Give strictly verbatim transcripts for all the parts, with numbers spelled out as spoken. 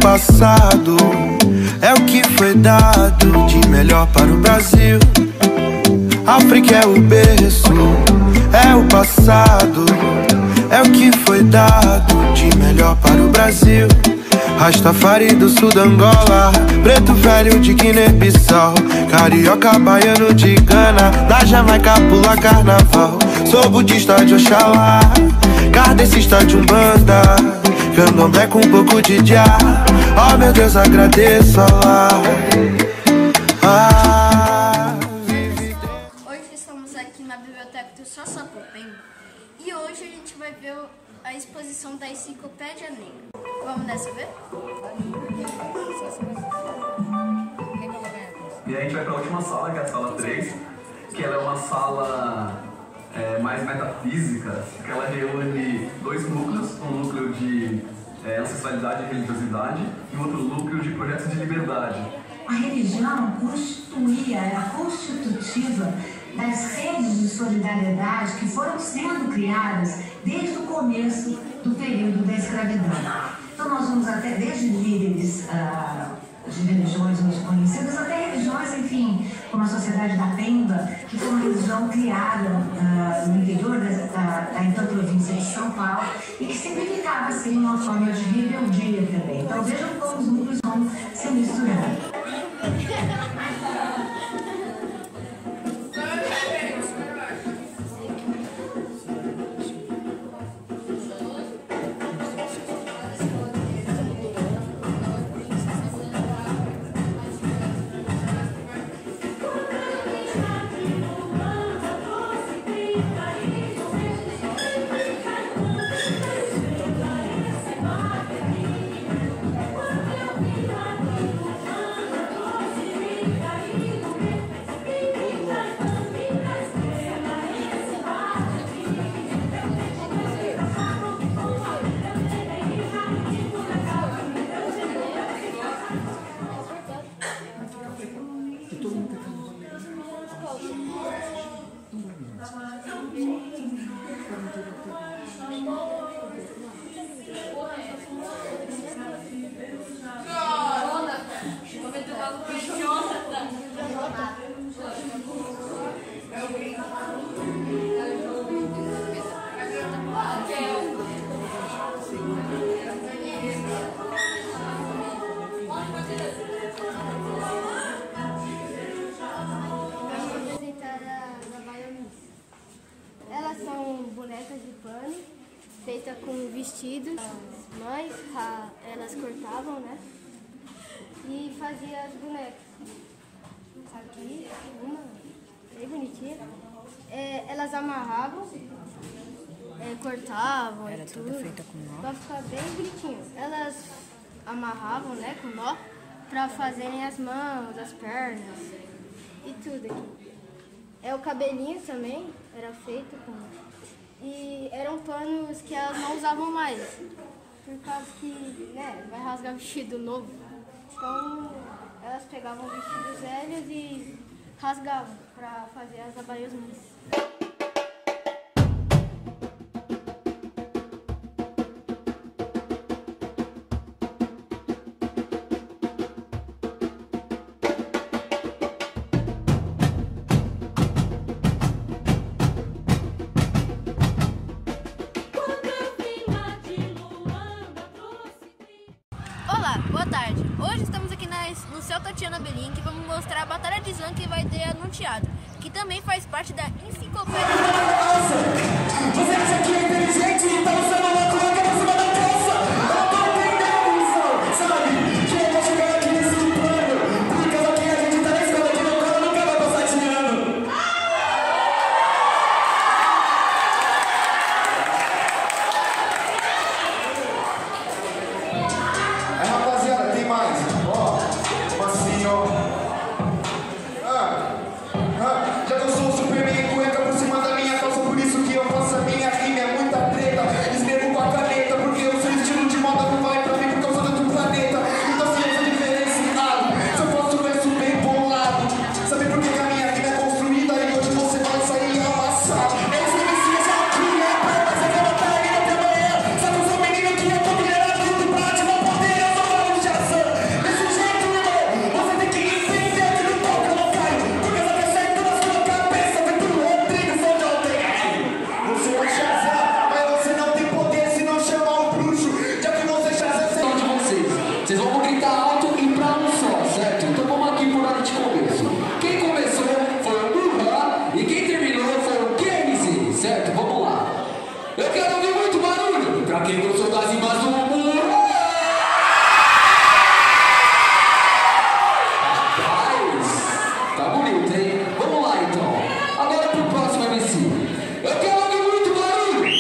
passado é o que foi dado de melhor para o Brasil. África é o berço, é o passado, é o que foi dado de melhor para o Brasil. Rastafari do sul da Angola, preto velho de Guiné-Bissau, carioca baiano de Gana, da Jamaica pula carnaval. Sou budista de Oxalá, kardecista de Umbanda, candomblé com um pouco de dia. Oh meu Deus, agradeço Allah. Ah, vive... Hoje estamos aqui na biblioteca do Sassapopemba e hoje a gente vai ver a exposição da Enciclopédia Negra. Vamos nessa ver? E a gente vai para a última sala, que é a sala três, que ela é uma sala é, mais metafísica, que ela reúne dois núcleos, um núcleo de é, ancestralidade e religiosidade e outro núcleo de projetos de liberdade. A religião constituía, era constitutiva das redes de solidariedade que foram sendo criadas desde o começo do período da escravidão. Então nós vamos até desde líderes uh, de religiões hoje conhecidas até religiões, enfim, como a Sociedade da Pemba, que foi uma religião criada uh, no interior da, da, da então província de São Paulo e que significava assim uma forma de rebeldia também. Então vejam como os núcleos vão se misturando. Bonecas de pano, feita com vestidos. As mães, elas cortavam, né? E fazia as bonecas. Aqui, uma, bem bonitinha. É, elas amarravam, é, cortavam Era e toda tudo, feita com nó. pra ficar bem bonitinho. Elas amarravam, né, com nó, pra fazerem as mãos, as pernas e tudo aqui. É, o cabelinho também era feito com... E eram panos que elas não usavam mais, por causa que, né, vai rasgar vestido novo. Então, elas pegavam vestidos velhos e rasgavam para fazer as abaias-mãos. Olá, boa tarde. Hoje estamos aqui na, no Céu Tatiana Belin, que vamos mostrar a Batalha de Zan que vai ter no teatro, que também faz parte da Enciclopédia. Você acha que é inteligente e tá usando uma coloca por cima da calça? Eu tô entendendo isso, sabe? Que eu vou chegar aqui nesse plano, por causa que a gente tá na escola de não, ela nunca vai passar de ano. É, rapaziada, tem mais. Ó, assim, ó. Ah, ah, já que eu sou o Superman, cueca por cima da minha calça, por isso que eu faço a minha rima. Pra quem gostou das rimas do muro. Rapaz, tá bonito, hein? Vamos lá então. Agora pro próximo M C. Eu quero ouvir muito barulho.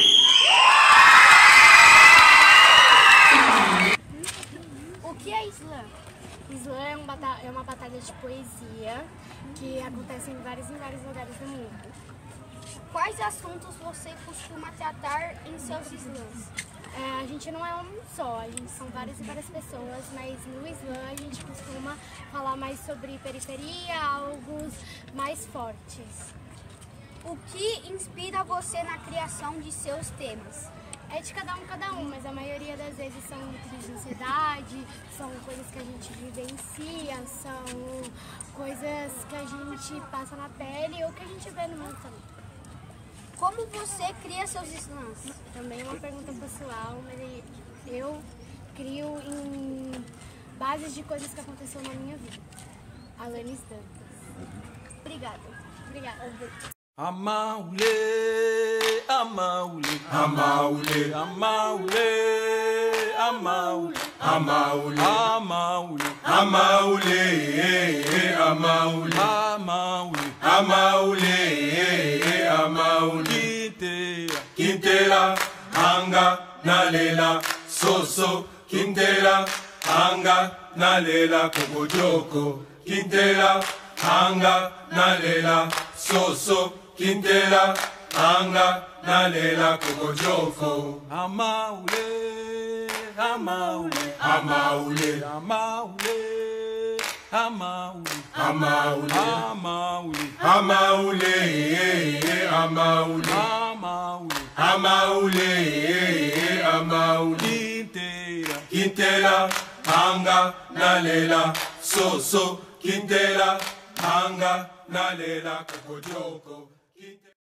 O que é slam? Slam é, um bata é uma batalha de poesia que acontece em vários e vários lugares do mundo. Quais assuntos você costuma tratar em seus slams? É, a gente não é um só, a gente são várias e várias pessoas, mas no slam a gente costuma falar mais sobre periferia, algo mais fortes. O que inspira você na criação de seus temas? É de cada um, cada um, mas a maioria das vezes são crises de ansiedade, são coisas que a gente vivencia, são coisas que a gente passa na pele ou que a gente vê no mundo também. Como você cria seus slams? Também é uma pergunta pessoal, mas eu crio em bases de coisas que aconteceram na minha vida. Alanis Dantas. Obrigada. Obrigada. Amaule, amaule, amaule, amaule, amaule, amaule, amaule, amaule, amaule, amaule, amaule, amaule, quintela, quintela, anga, nalela, soso, quintela, anga, nalela, kokojoko, quintela, anga, nalela, soso, quintela, anga, nalela, kokojoko. Amaule, amaule, amaule, amaule, amaule, amaule, amaule, amaule, amaule, amaule, amaule, amaule, quintela, quintela, anga, nalela, soso, quintela, anga, nalela, kokojoko.